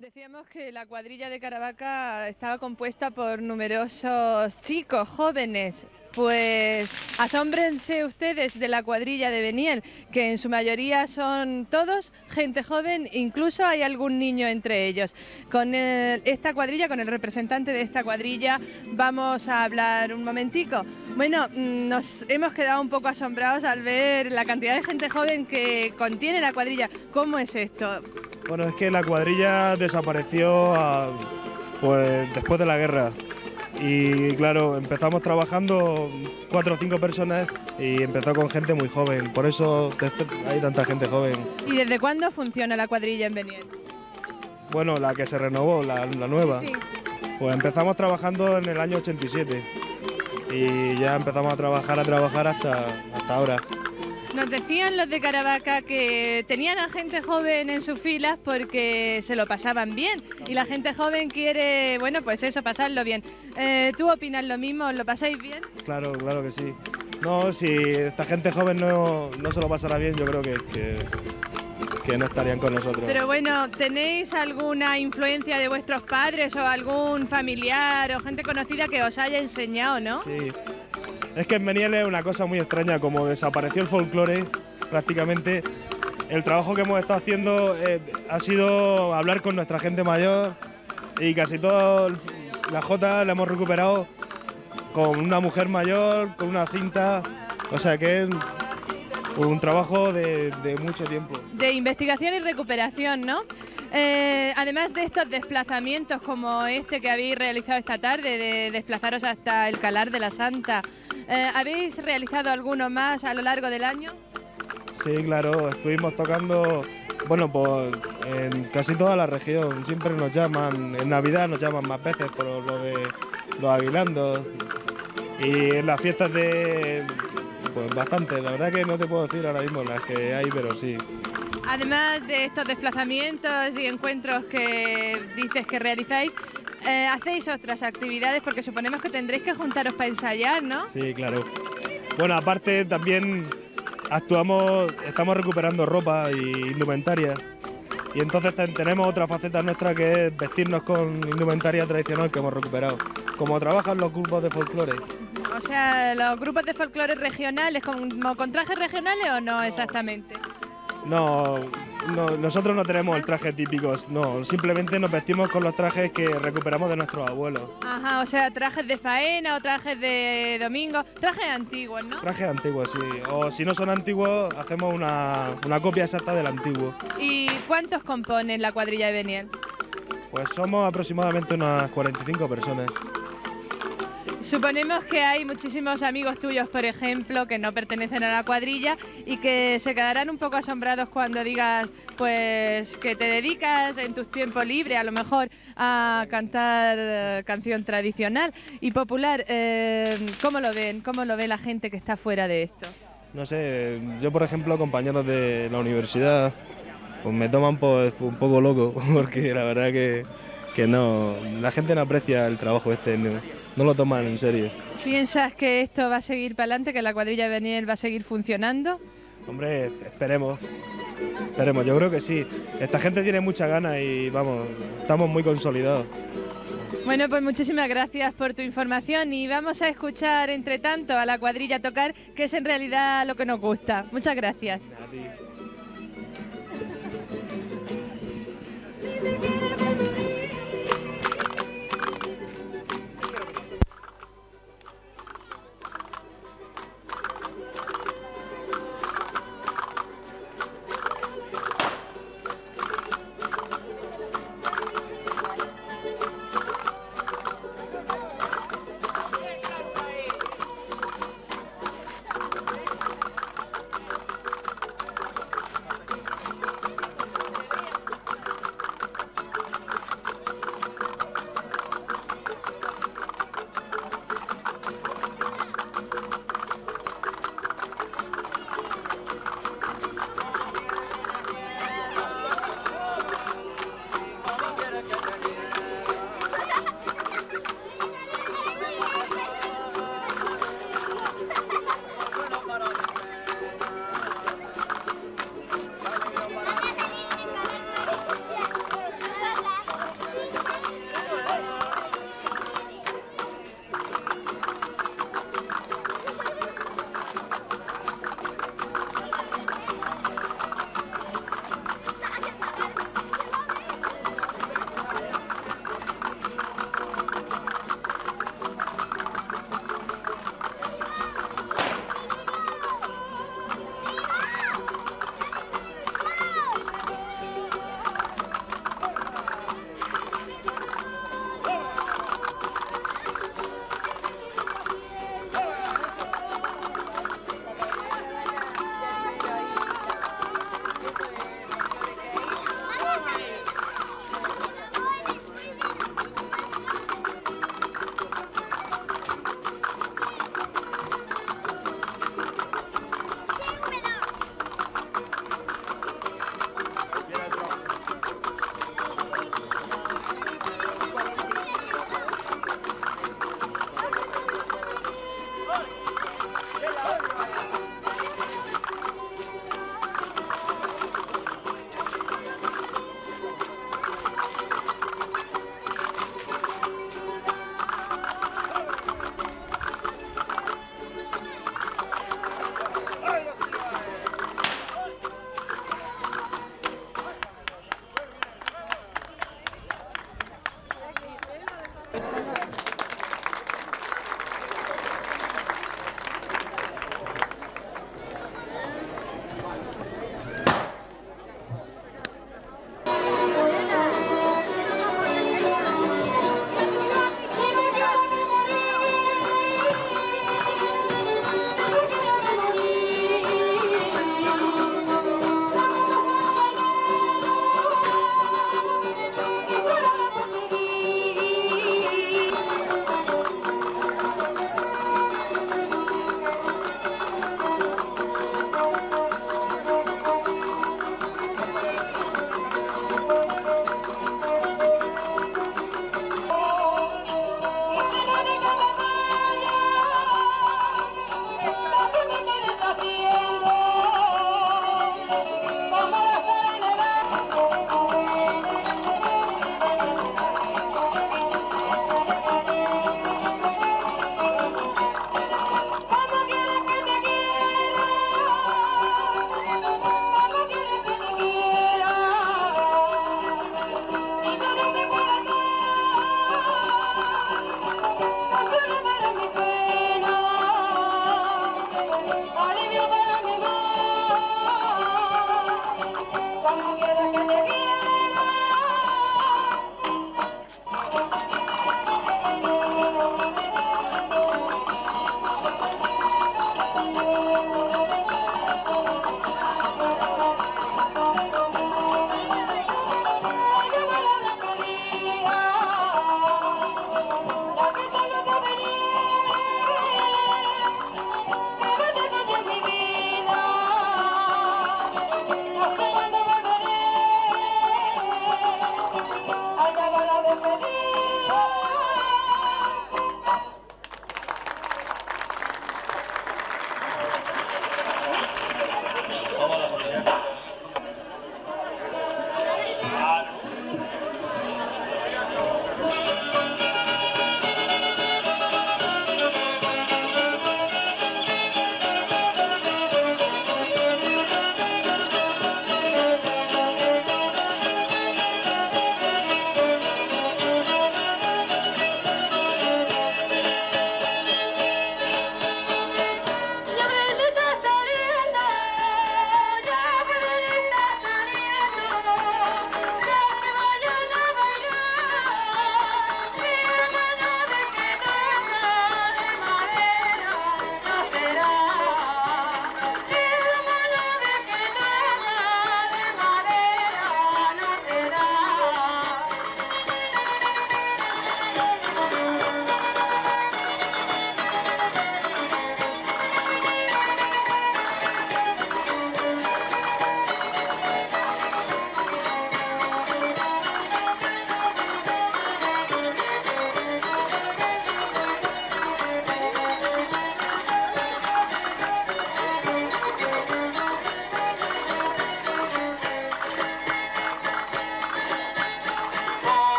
Decíamos que la cuadrilla de Caravaca estaba compuesta por numerosos chicos, jóvenes. Pues asómbrense ustedes de la cuadrilla de Beniel, que en su mayoría son todos gente joven, incluso hay algún niño entre ellos. Con esta cuadrilla, con el representante de esta cuadrilla, vamos a hablar un momentico. Bueno, nos hemos quedado un poco asombrados al ver la cantidad de gente joven que contiene la cuadrilla. ¿Cómo es esto? Bueno, es que la cuadrilla desapareció pues después de la guerra y claro, empezamos trabajando 4 o 5 personas y empezó con gente muy joven, por eso hay tanta gente joven. ¿Y desde cuándo funciona la cuadrilla en Beniel? Bueno, la que se renovó, la nueva, Sí, sí. pues empezamos trabajando en el año 87 y ya empezamos a trabajar hasta ahora. Nos decían los de Caravaca que tenían a gente joven en sus filas porque se lo pasaban bien y la gente joven quiere, bueno, pues eso, pasarlo bien. ¿Tú opinas lo mismo? ¿Os lo pasáis bien? Claro, claro que sí. No, si esta gente joven no se lo pasará bien, yo creo que no estarían con nosotros. Pero bueno, ¿tenéis alguna influencia de vuestros padres o algún familiar o gente conocida que os haya enseñado, no? Sí. Es que en Beniel es una cosa muy extraña, como desapareció el folclore prácticamente. El trabajo que hemos estado haciendo ha sido hablar con nuestra gente mayor y casi toda la jota la hemos recuperado con una mujer mayor, con una cinta, o sea que es un trabajo de mucho tiempo. De investigación y recuperación, ¿no? Además de estos desplazamientos como este que habéis realizado esta tarde, de desplazaros hasta el Calar de la Santa, ¿habéis realizado alguno más a lo largo del año? Sí, claro, estuvimos tocando, bueno, pues en casi toda la región, siempre nos llaman, en Navidad nos llaman más veces por lo de los aguinaldos y en las fiestas pues bastante, la verdad que no te puedo decir ahora mismo las que hay, pero sí. Además de estos desplazamientos y encuentros que dices que realizáis, hacéis otras actividades porque suponemos que tendréis que juntaros para ensayar, ¿no? Sí, claro. Bueno, aparte también estamos recuperando ropa y indumentaria. Y entonces tenemos otra faceta nuestra que es vestirnos con indumentaria tradicional que hemos recuperado. Como trabajan los grupos de folclore. O sea, los grupos de folclore regionales, como con trajes regionales o no exactamente. No, nosotros no tenemos el traje típico, no, simplemente nos vestimos con los trajes que recuperamos de nuestros abuelos. Ajá, o sea, trajes de faena o trajes de domingo, trajes antiguos, ¿no? Trajes antiguos, sí. O si no son antiguos, hacemos una copia exacta del antiguo. ¿Y cuántos componen la cuadrilla de Beniel? Pues somos aproximadamente unas 45 personas. Suponemos que hay muchísimos amigos tuyos, por ejemplo, que no pertenecen a la cuadrilla y que se quedarán un poco asombrados cuando digas, pues, que te dedicas en tus tiempos libres, a lo mejor, a cantar canción tradicional y popular. ¿Cómo lo ven? ¿Cómo lo ve la gente que está fuera de esto? No sé, yo por ejemplo, compañeros de la universidad, pues me toman pues un poco loco, porque la verdad que no, la gente no aprecia el trabajo este, no lo toman en serio. ¿Piensas que esto va a seguir para adelante, que la cuadrilla de Beniel va a seguir funcionando? Hombre, esperemos, yo creo que sí. Esta gente tiene mucha ganas y vamos, estamos muy consolidados. Bueno, pues muchísimas gracias por tu información y vamos a escuchar entre tanto a la cuadrilla tocar, que es en realidad lo que nos gusta. Muchas gracias. A ti.